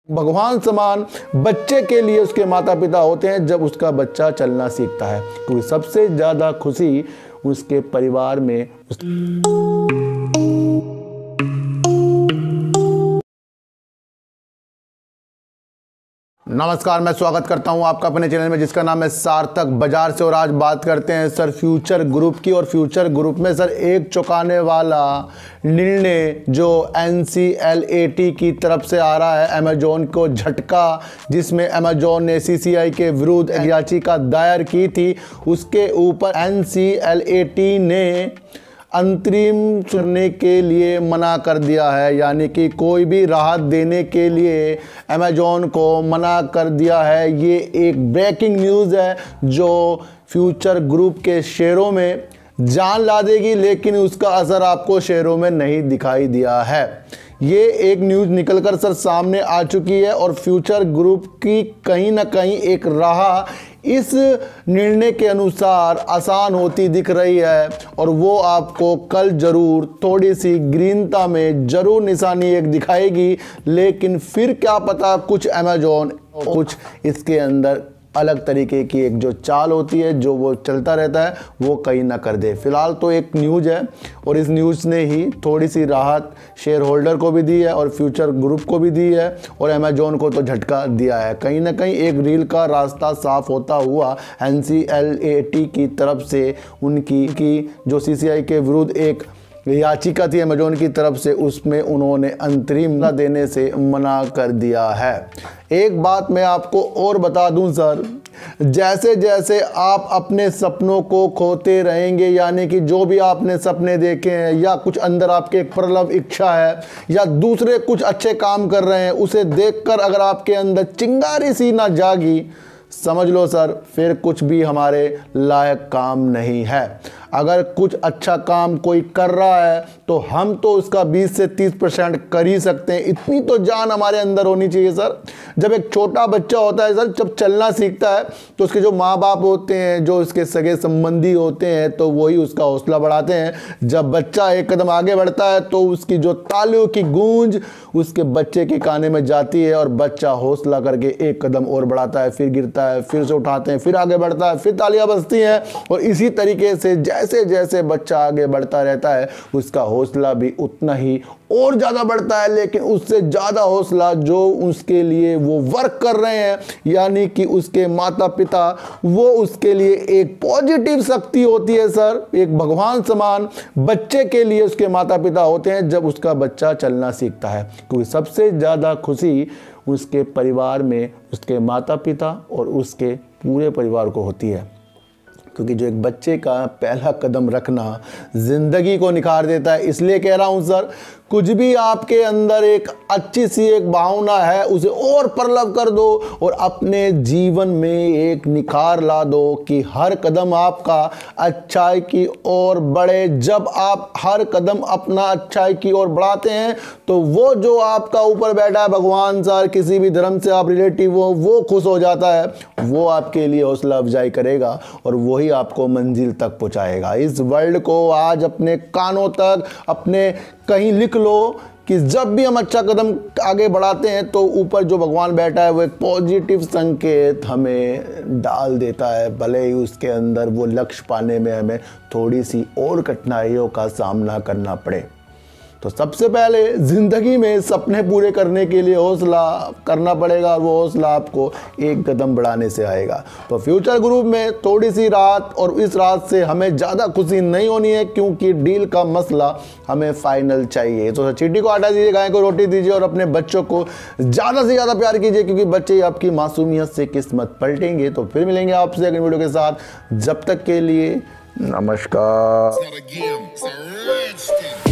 भगवान समान बच्चे के लिए उसके माता पिता होते हैं जब उसका बच्चा चलना सीखता है, क्योंकि सबसे ज़्यादा खुशी उसके परिवार में नमस्कार, मैं स्वागत करता हूं आपका अपने चैनल में जिसका नाम है सार्थक बाजार से। और आज बात करते हैं सर फ्यूचर ग्रुप की। और फ्यूचर ग्रुप में सर एक चौंकाने वाला निर्णय जो NCLAT की तरफ से आ रहा है, अमेजोन को झटका, जिसमें अमेजोन ने CCI के विरुद्ध याचिका दायर की थी। उसके ऊपर NCLAT ने अंतरिम चुनने के लिए मना कर दिया है, यानी कि कोई भी राहत देने के लिए अमेजोन को मना कर दिया है। ये एक ब्रेकिंग न्यूज़ है जो फ्यूचर ग्रुप के शेयरों में जान ला देगी, लेकिन उसका असर आपको शेयरों में नहीं दिखाई दिया है। ये एक न्यूज़ निकलकर सर सामने आ चुकी है और फ्यूचर ग्रुप की कहीं ना कहीं एक राह इस निर्णय के अनुसार आसान होती दिख रही है। और वो आपको कल ज़रूर थोड़ी सी ग्रीनता में ज़रूर निशानी एक दिखाएगी, लेकिन फिर क्या पता कुछ अमेजोन कुछ इसके अंदर अलग तरीके की एक जो चाल होती है जो वो चलता रहता है वो कहीं ना कर दे। फिलहाल तो एक न्यूज़ है और इस न्यूज़ ने ही थोड़ी सी राहत शेयर होल्डर को भी दी है और फ्यूचर ग्रुप को भी दी है और अमेजोन को तो झटका दिया है। कहीं ना कहीं एक रील का रास्ता साफ होता हुआ NCLAT की तरफ से उनकी जो CCI के विरुद्ध एक याचिका थी अमेजोन की तरफ से, उसमें उन्होंने अंतरिम देने से मना कर दिया है। एक बात मैं आपको और बता दूं सर, जैसे जैसे आप अपने सपनों को खोते रहेंगे, यानी कि जो भी आपने सपने देखे हैं या कुछ अंदर आपके एक प्रबल इच्छा है या दूसरे कुछ अच्छे काम कर रहे हैं, उसे देखकर अगर आपके अंदर चिंगारी सी ना जागी, समझ लो सर फिर कुछ भी हमारे लायक काम नहीं है। अगर कुछ अच्छा काम कोई कर रहा है तो हम तो उसका 20 से 30% कर ही सकते हैं। इतनी तो जान हमारे अंदर होनी चाहिए सर। जब एक छोटा बच्चा होता है सर, जब चलना सीखता है तो उसके जो माँ बाप होते हैं, जो उसके सगे संबंधी होते हैं, तो वही उसका हौसला बढ़ाते हैं। जब बच्चा एक कदम आगे बढ़ता है तो उसकी जो तालियों की गूंज उसके बच्चे के काने में जाती है और बच्चा हौसला करके एक कदम और बढ़ाता है, फिर गिरता है, फिर से उठाते हैं, फिर आगे बढ़ता है, फिर तालियां बजती हैं। और इसी तरीके से जैसे जैसे बच्चा आगे बढ़ता रहता है उसका हौसला भी उतना ही और ज़्यादा बढ़ता है, लेकिन उससे ज़्यादा हौसला जो उसके लिए वो वर्क कर रहे हैं, यानी कि उसके माता पिता, वो उसके लिए एक पॉजिटिव शक्ति होती है सर। एक भगवान समान बच्चे के लिए उसके माता पिता होते हैं जब उसका बच्चा चलना सीखता है, क्योंकि सबसे ज़्यादा खुशी उसके परिवार में उसके माता पिता और उसके पूरे परिवार को होती है। क्योंकि जो एक बच्चे का पहला कदम रखना ज़िंदगी को निखार देता है। इसलिए कह रहा हूँ सर, कुछ भी आपके अंदर एक अच्छी सी एक भावना है उसे और प्रबल कर दो और अपने जीवन में एक निखार ला दो कि हर कदम आपका अच्छाई की ओर बढ़े। जब आप हर कदम अपना अच्छाई की ओर बढ़ाते हैं तो वो जो आपका ऊपर बैठा है भगवान सर, किसी भी धर्म से आप रिलेटिव हो, वो खुश हो जाता है, वो आपके लिए हौसला अफजाई करेगा और वही आपको मंजिल तक पहुँचाएगा। इस वर्ल्ड को आज अपने कानों तक अपने कहीं लिख लो कि जब भी हम अच्छा कदम आगे बढ़ाते हैं तो ऊपर जो भगवान बैठा है वो एक पॉजिटिव संकेत हमें डाल देता है, भले ही उसके अंदर वो लक्ष्य पाने में हमें थोड़ी सी और कठिनाइयों का सामना करना पड़े। तो सबसे पहले ज़िंदगी में सपने पूरे करने के लिए हौसला करना पड़ेगा और वो हौसला आपको एक कदम बढ़ाने से आएगा। तो फ्यूचर ग्रुप में थोड़ी सी राहत, और इस राहत से हमें ज़्यादा खुशी नहीं होनी है क्योंकि डील का मसला हमें फाइनल चाहिए। तो चींटी को आटा दीजिए, गाय को रोटी दीजिए और अपने बच्चों को ज़्यादा से ज़्यादा प्यार कीजिए, क्योंकि बच्चे आपकी मासूमियत से किस्मत पलटेंगे। तो फिर मिलेंगे आपसे अगली वीडियो के साथ। जब तक के लिए नमस्कार।